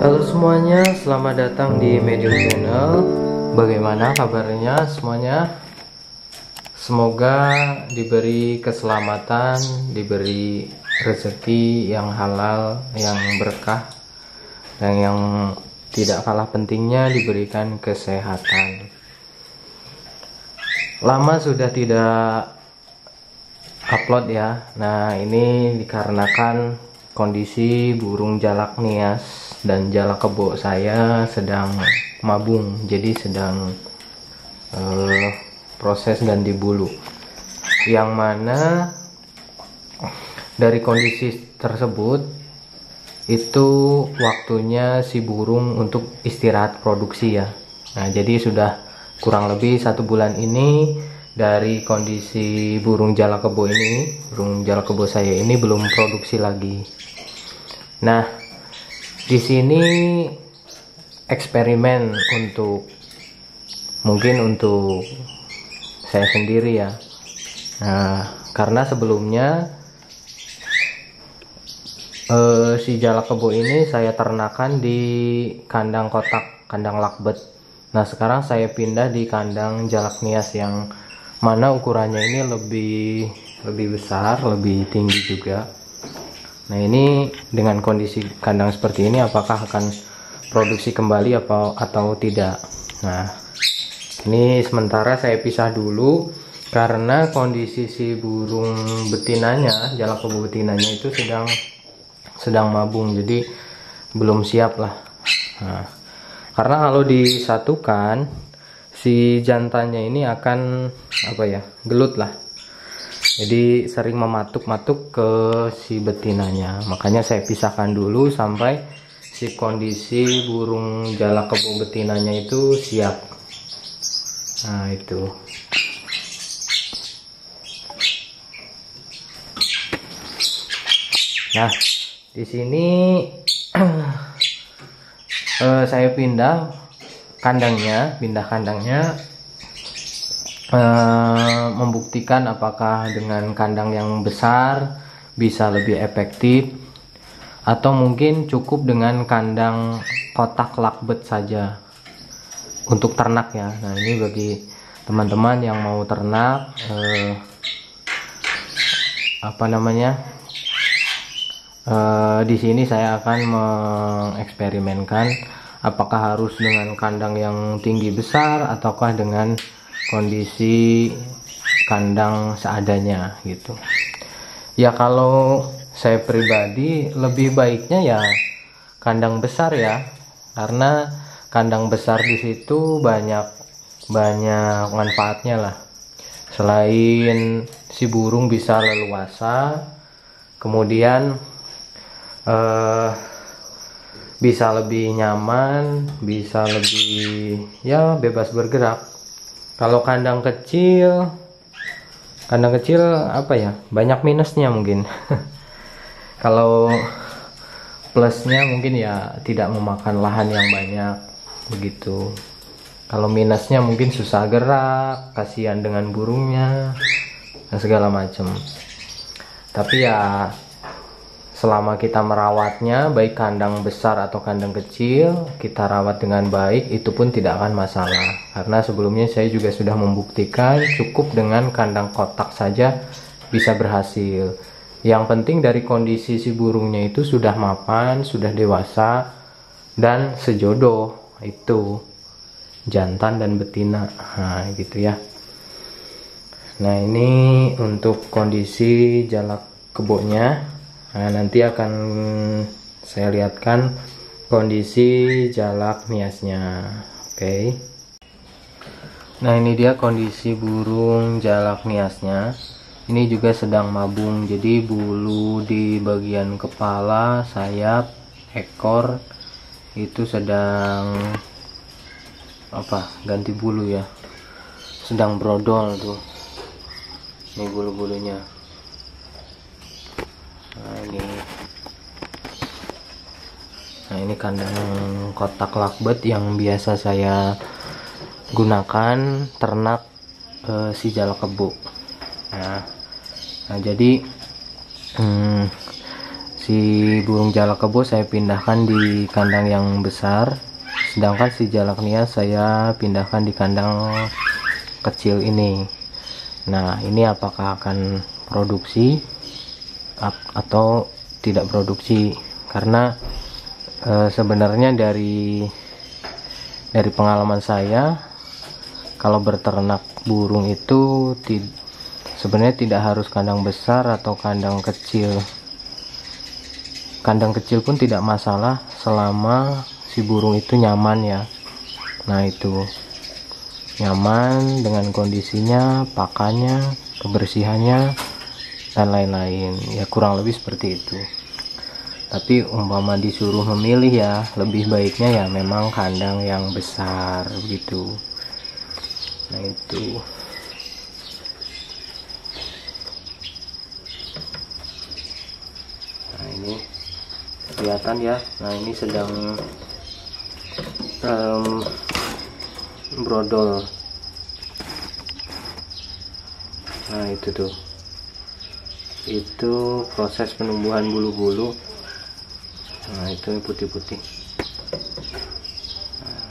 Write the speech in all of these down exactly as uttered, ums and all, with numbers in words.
Halo semuanya, selamat datang di Medium Channel. Bagaimana kabarnya semuanya? Semoga diberi keselamatan, diberi rezeki yang halal, yang berkah, dan yang tidak kalah pentingnya diberikan kesehatan. Lama sudah tidak upload ya. Nah, ini dikarenakan kondisi burung jalak nias dan jalak kebo saya sedang mabung, jadi sedang uh, proses ganti bulu, yang mana dari kondisi tersebut itu waktunya si burung untuk istirahat produksi ya. Nah, jadi sudah kurang lebih satu bulan ini dari kondisi burung jalak kebo ini, burung jalak kebo saya ini belum produksi lagi. Nah, di sini eksperimen untuk mungkin untuk saya sendiri ya. Nah, karena sebelumnya eh, si jalak kebo ini saya ternakan di kandang kotak, kandang lakbet. Nah, sekarang saya pindah di kandang jalak nias yang mana ukurannya ini lebih lebih besar, lebih tinggi juga. Nah, ini dengan kondisi kandang seperti ini apakah akan produksi kembali apa atau tidak. Nah, ini sementara saya pisah dulu karena kondisi si burung betinanya, jalak kebo betinanya itu sedang sedang mabung, jadi belum siap lah. Nah, karena kalau disatukan si jantannya ini akan apa ya, gelut lah, jadi sering mematuk-matuk ke si betinanya. Makanya saya pisahkan dulu sampai si kondisi burung jalak kebo betinanya itu siap. Nah, itu nah di sini eh, saya pindah kandangnya, pindah kandangnya Uh, membuktikan apakah dengan kandang yang besar bisa lebih efektif atau mungkin cukup dengan kandang kotak lakbet saja untuk ternak ya. Nah, ini bagi teman-teman yang mau ternak uh, apa namanya uh, di sini saya akan mengeksperimenkan apakah harus dengan kandang yang tinggi besar ataukah dengan kondisi kandang seadanya gitu ya. Kalau saya pribadi lebih baiknya ya kandang besar ya, karena kandang besar di situ banyak banyak manfaatnya lah. Selain si burung bisa leluasa, kemudian eh, bisa lebih nyaman, bisa lebih ya bebas bergerak. Kalau kandang kecil, kandang kecil apa ya, banyak minusnya mungkin. Kalau plusnya mungkin ya tidak memakan lahan yang banyak begitu. Kalau minusnya mungkin susah gerak, kasihan dengan burungnya dan segala macam. Tapi ya selama kita merawatnya, baik kandang besar atau kandang kecil, kita rawat dengan baik, itu pun tidak akan masalah. Karena sebelumnya saya juga sudah membuktikan cukup dengan kandang kotak saja bisa berhasil. Yang penting dari kondisi si burungnya itu sudah mapan, sudah dewasa, dan sejodoh, itu jantan dan betina. Nah, gitu ya. Nah, ini untuk kondisi jalak kebonya. Nah, nanti akan saya lihatkan kondisi jalak niasnya. Oke. Okay. Nah, ini dia kondisi burung jalak niasnya. Ini juga sedang mabung. Jadi bulu di bagian kepala, sayap, ekor itu sedang apa? Ganti bulu ya. Sedang brodol tuh. Ini bulu-bulunya. Nah, ini nah ini kandang kotak lakbet yang biasa saya gunakan ternak eh, si jalak kebo. Nah, nah jadi hmm, si burung jalak kebo saya pindahkan di kandang yang besar, sedangkan si jalak nias saya pindahkan di kandang kecil ini. Nah, ini apakah akan produksi atau tidak produksi? Karena e, sebenarnya dari dari pengalaman saya, kalau berternak burung itu sebenarnya tidak harus kandang besar atau kandang kecil. Kandang kecil pun tidak masalah selama si burung itu nyaman ya. Nah, itu nyaman dengan kondisinya, pakannya, kebersihannya, dan lain-lain ya, kurang lebih seperti itu. Tapi umpama disuruh memilih ya, lebih baiknya ya memang kandang yang besar begitu. Nah, itu nah ini kelihatan ya. Nah, ini sedang um, brodol. Nah, itu tuh, itu proses penumbuhan bulu-bulu. Nah, itu putih-putih. Nah,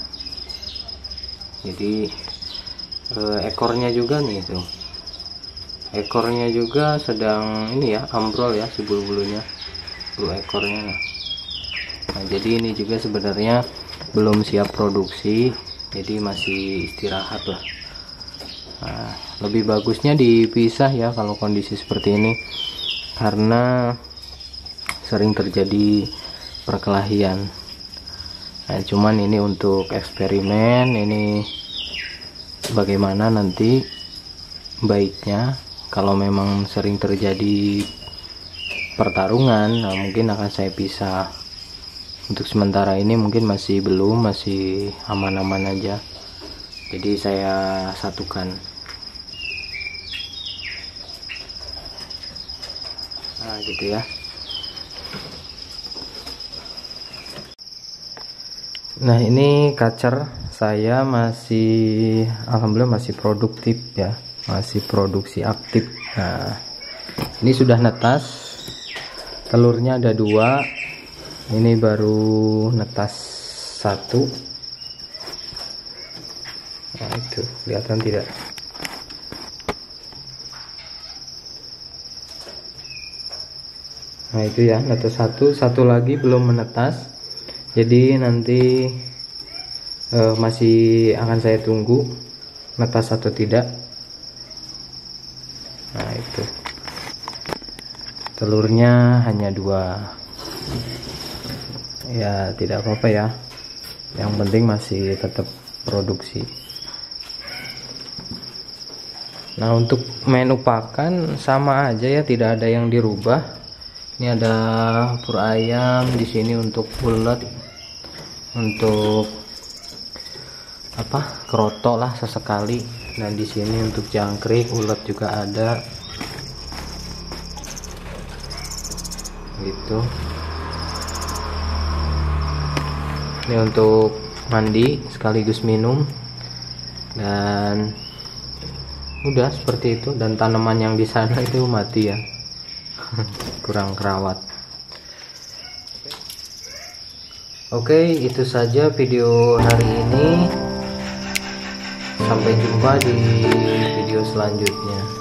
jadi eh, ekornya juga nih tuh, ekornya juga sedang ini ya, ambrol ya si bulu-bulunya, bulu ekornya. Nah, jadi ini juga sebenarnya belum siap produksi, jadi masih istirahat lah. Nah, lebih bagusnya dipisah ya kalau kondisi seperti ini, karena sering terjadi perkelahian. Nah, cuman ini untuk eksperimen, ini bagaimana nanti baiknya kalau memang sering terjadi pertarungan. Nah, mungkin akan saya pisah. Untuk sementara ini mungkin masih belum, masih aman-aman aja, jadi saya satukan. Nah, gitu ya. Nah, ini kacer saya masih, alhamdulillah masih produktif ya, masih produksi aktif. Nah, ini sudah netas, telurnya ada dua, ini baru netas satu. Nah, itu kelihatan tidak? Nah, itu ya, netas satu, satu lagi belum menetas, jadi nanti eh, masih akan saya tunggu netas atau tidak. Nah, itu telurnya hanya dua ya, tidak apa-apa ya, yang penting masih tetap produksi. Nah, untuk menu pakan sama aja ya, tidak ada yang dirubah. Ini ada pur ayam di sini untuk ulet, untuk apa, kerotok lah sesekali. Dan di sini untuk jangkrik, ulet juga ada. Gitu. Ini untuk mandi sekaligus minum, dan udah seperti itu. Dan tanaman yang di sana itu mati ya, kurang kerawat. Oke, itu saja video hari ini. Sampai jumpa di video selanjutnya.